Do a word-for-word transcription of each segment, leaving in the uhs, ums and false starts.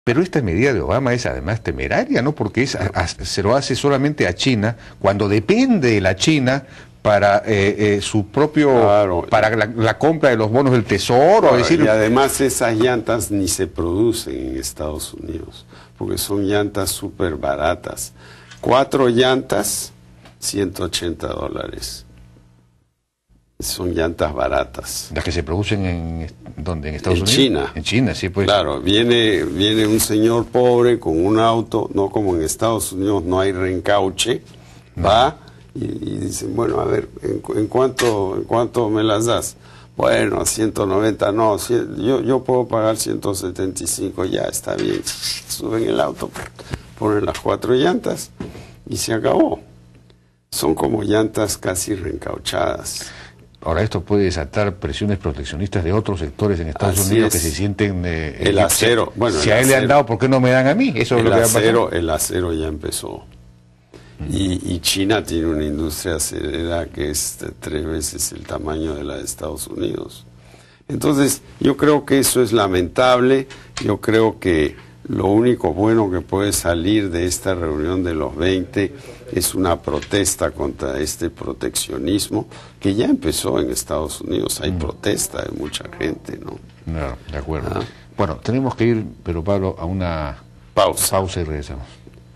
Pero esta medida de Obama es además temeraria, ¿no? Porque es, a, a, se lo hace solamente a China, cuando depende de la China para eh, eh, su propio, claro, para la, la compra de los bonos del tesoro. Claro, es decir, y además esas llantas ni se producen en Estados Unidos, porque son llantas súper baratas. Cuatro llantas, ciento ochenta dólares. Son llantas baratas. Las que se producen en, ¿dónde? ¿En Estados en Unidos? China. En China, sí, pues. Claro, viene, viene un señor pobre con un auto, no como en Estados Unidos no hay reencauche, no. va y, y dice, bueno, a ver, ¿en, en, cuánto, ¿en cuánto me las das? Bueno, ciento noventa, no, cien, yo, yo puedo pagar ciento setenta y cinco, ya está bien. Suben el auto, ponen las cuatro llantas y se acabó. Son como llantas casi reencauchadas. Ahora, esto puede desatar presiones proteccionistas de otros sectores en Estados Así Unidos es. que se sienten... Eh, el acero, si, bueno... Si el a él acero, le han dado, ¿por qué no me dan a mí? Eso es el lo que acero, va a pasar. El acero ya empezó. Mm. Y, y China tiene una industria acerera que es de tres veces el tamaño de la de Estados Unidos. Entonces, yo creo que eso es lamentable. Yo creo que lo único bueno que puede salir de esta reunión de los veinte es una protesta contra este proteccionismo que ya empezó en Estados Unidos. Hay mm. protesta de mucha gente, ¿no? No, de acuerdo. ¿Ah? Bueno, tenemos que ir, pero Pablo, a una pausa, pausa y regresamos.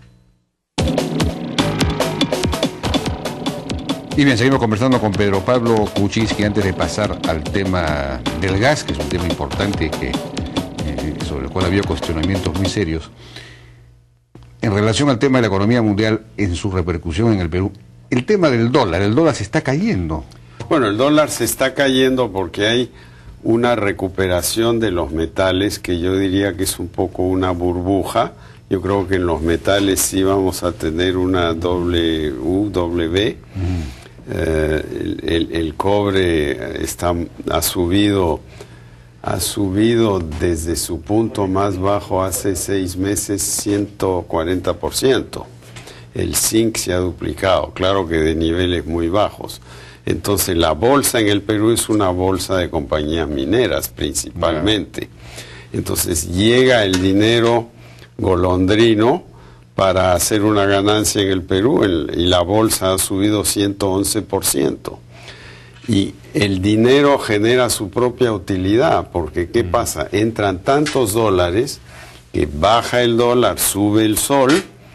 Y bien, seguimos conversando con Pedro Pablo Kuczynski antes de pasar al tema del gas, que es un tema importante que eh, sobre el cual había cuestionamientos muy serios. En relación al tema de la economía mundial, en su repercusión en el Perú, el tema del dólar, el dólar se está cayendo. Bueno, el dólar se está cayendo porque hay una recuperación de los metales que yo diría que es un poco una burbuja. Yo creo que en los metales sí vamos a tener una W, W. Mm. Eh, el, el, el cobre está, ha subido... ha subido desde su punto más bajo hace seis meses ciento cuarenta por ciento. El zinc se ha duplicado, claro que de niveles muy bajos. Entonces la bolsa en el Perú es una bolsa de compañías mineras principalmente. Entonces llega el dinero golondrino para hacer una ganancia en el Perú el, y la bolsa ha subido ciento once por ciento. Y el dinero genera su propia utilidad, porque ¿qué pasa? Entran tantos dólares que baja el dólar, sube el sol,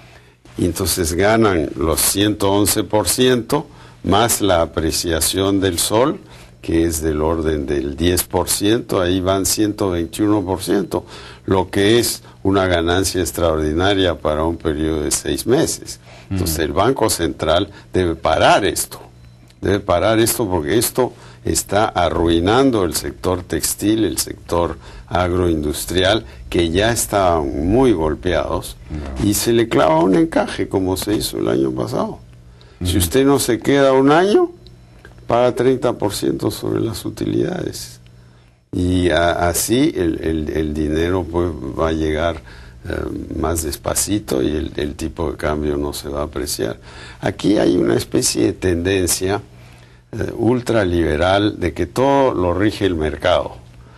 y entonces ganan los ciento once por ciento más la apreciación del sol, que es del orden del diez por ciento, ahí van ciento veintiuno por ciento, lo que es una ganancia extraordinaria para un periodo de seis meses. Entonces el Banco Central debe parar esto. Debe parar esto porque esto está arruinando el sector textil, el sector agroindustrial, que ya estaban muy golpeados, no. y se le clava un encaje como se hizo el año pasado. Mm. Si usted no se queda un año, paga treinta por ciento sobre las utilidades. Y a, así el, el, el dinero pues, va a llegar eh, más despacito y el, el tipo de cambio no se va a apreciar. Aquí hay una especie de tendencia eh, ultraliberal de que todo lo rige el mercado.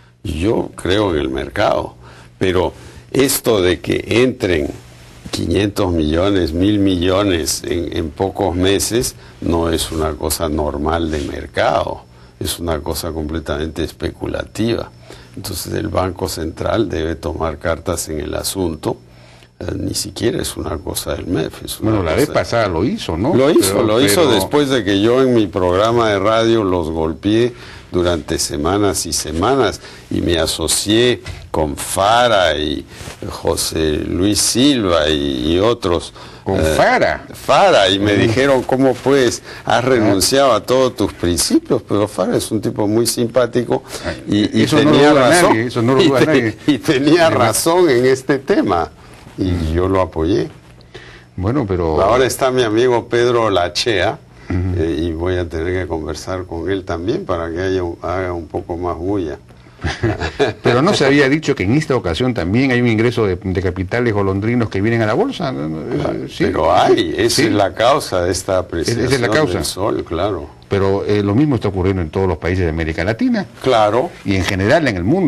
Yo creo en el mercado, pero esto de que entren quinientos millones, mil millones en, en pocos meses no es una cosa normal de mercado, es una cosa completamente especulativa. Entonces el Banco Central debe tomar cartas en el asunto. Eh, ni siquiera es una cosa del M E F. Es una bueno, la cosa... vez pasada lo hizo, ¿no? Lo hizo, pero, lo pero... hizo después de que yo en mi programa de radio los golpeé durante semanas y semanas y me asocié con Fara y José Luis Silva y, y otros. ¿Con eh, Fara? Fara, y me mm. dijeron, ¿cómo pues has renunciado a todos tus principios? Pero Fara es un tipo muy simpático y, y eso tenía no razón. Nadie, eso no lo y, duda te, nadie. y tenía razón en este tema y mm. yo lo apoyé. Bueno, pero... Ahora está mi amigo Pedro Lachea. Uh-huh. eh, y voy a tener que conversar con él también para que haya, haga un poco más bulla. Pero no se había dicho que en esta ocasión también hay un ingreso de, de capitales golondrinos que vienen a la bolsa. ¿Sí? Pero hay, esa ¿Sí? es la causa de esta apreciación esa es la causa. del sol, claro. Pero eh, lo mismo está ocurriendo en todos los países de América Latina. Claro. Y en general en el mundo.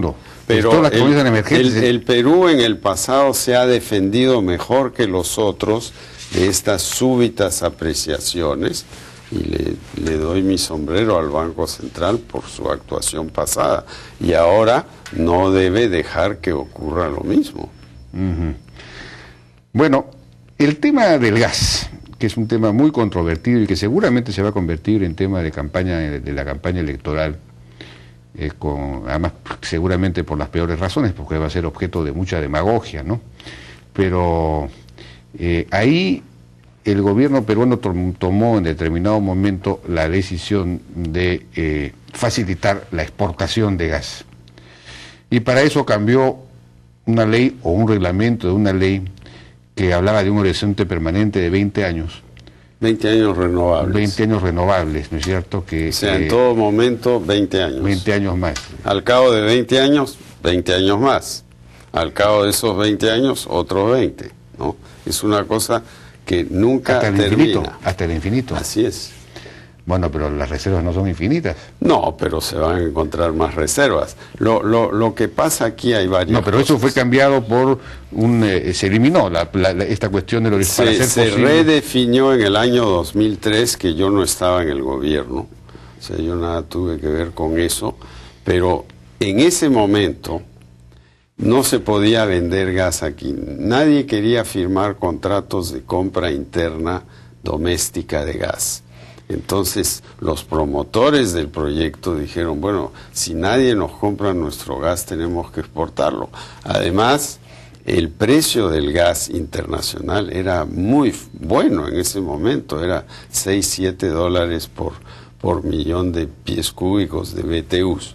Pero todas las el, comunidades emergentes... el, el Perú en el pasado se ha defendido mejor que los otros de estas súbitas apreciaciones, y le, le doy mi sombrero al Banco Central por su actuación pasada, y ahora no debe dejar que ocurra lo mismo. Uh-huh. Bueno, el tema del gas, que es un tema muy controvertido y que seguramente se va a convertir en tema de campaña de la campaña electoral, eh, con, además seguramente por las peores razones, porque va a ser objeto de mucha demagogia, ¿no? Pero eh, ahí el gobierno peruano tomó en determinado momento la decisión de eh, facilitar la exportación de gas. Y para eso cambió una ley o un reglamento de una ley que hablaba de un horizonte permanente de veinte años. veinte años renovables. veinte años renovables, ¿no es cierto? Que, o sea, eh, en todo momento veinte años. veinte años más. Al cabo de veinte años, veinte años más. Al cabo de esos veinte años, otros veinte, ¿no? Es una cosa que nunca hasta el termina. Infinito, hasta el infinito. Así es. Bueno, pero las reservas no son infinitas. No, pero se van a encontrar más reservas. Lo, lo, lo que pasa aquí hay varias No, pero cosas. eso fue cambiado por un... Eh, se eliminó la, la, la, esta cuestión del horizonte. Se, se redefinió en el año dos mil tres, que yo no estaba en el gobierno. O sea, yo nada tuve que ver con eso. Pero en ese momento no se podía vender gas aquí. Nadie quería firmar contratos de compra interna doméstica de gas. Entonces los promotores del proyecto dijeron, bueno, si nadie nos compra nuestro gas tenemos que exportarlo. Además, el precio del gas internacional era muy bueno en ese momento, era seis, siete dólares por, por millón de pies cúbicos de B T Us.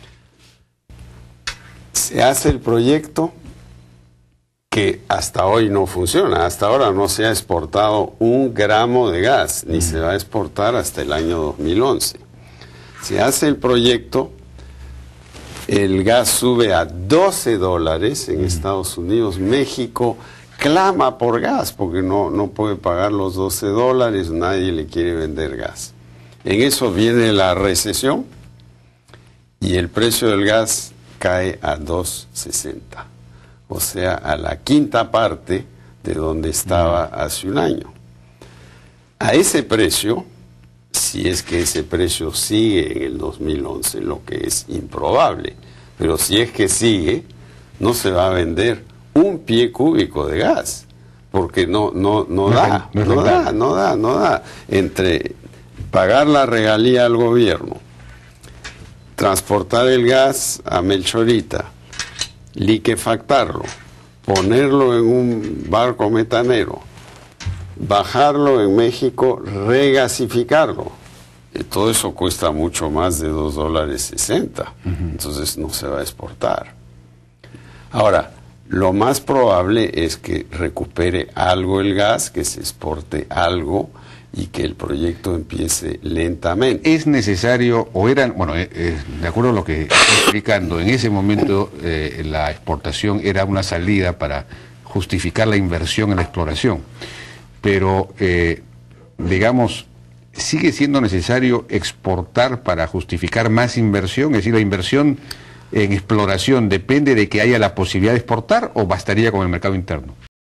Se hace el proyecto que hasta hoy no funciona. Hasta ahora no se ha exportado un gramo de gas, ni mm. se va a exportar hasta el año dos mil once. Se hace el proyecto, el gas sube a doce dólares en mm. Estados Unidos. México clama por gas porque no, no puede pagar los doce dólares, nadie le quiere vender gas. En eso viene la recesión y el precio del gas cae a dos sesenta. O sea, a la quinta parte de donde estaba hace un año. A ese precio, si es que ese precio sigue en el dos mil once, lo que es improbable, pero si es que sigue, no se va a vender un pie cúbico de gas, porque no, no, no, no da, no, no da, no da, no da. Entre pagar la regalía al gobierno, transportar el gas a Melchorita, liquefactarlo, ponerlo en un barco metanero, bajarlo en México, regasificarlo. Y todo eso cuesta mucho más de dos dólares sesenta. Uh-huh. Entonces no se va a exportar. Ahora, lo más probable es que recupere algo el gas, que se exporte algo y que el proyecto empiece lentamente. Es necesario, o eran, bueno, eh, eh, de acuerdo a lo que estoy explicando, en ese momento eh, la exportación era una salida para justificar la inversión en la exploración, pero eh, digamos, sigue siendo necesario exportar para justificar más inversión, es decir, la inversión en exploración depende de que haya la posibilidad de exportar o bastaría con el mercado interno.